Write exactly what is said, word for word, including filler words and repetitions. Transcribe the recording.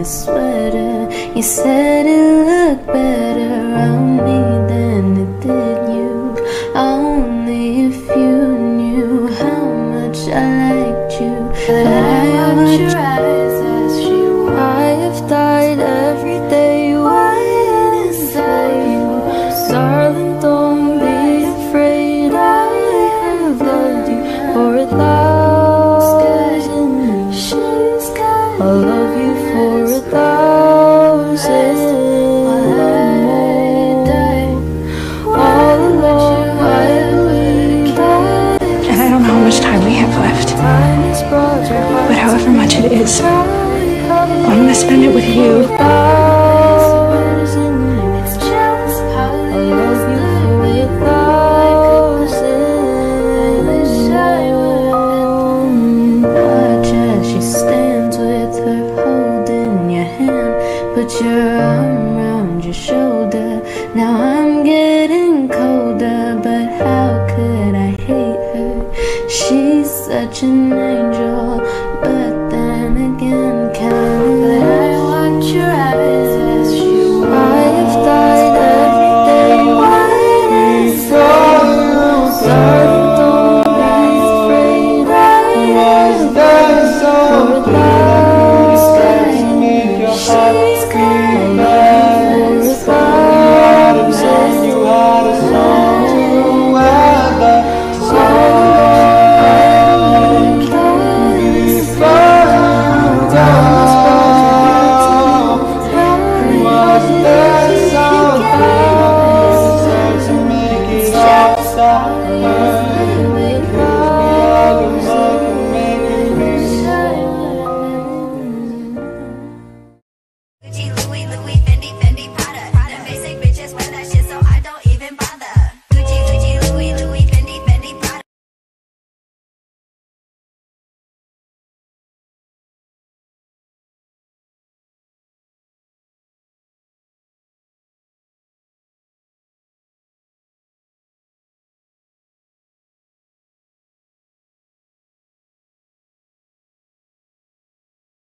sweater. You said it looked better on me than it did you. Only if you knew how much I liked you. But I watch your eyes as she walks. I have died every day waiting for you. Darling, don't be afraid. I have loved you for a thousand years. I'll love you for a thousand more. All alone I believe I. And I don't know how much time we have left, but however much it is, I'm gonna spend it with you. Put your arm around your shoulder. Now I'm getting colder, but how could I hate her? She's such an angel.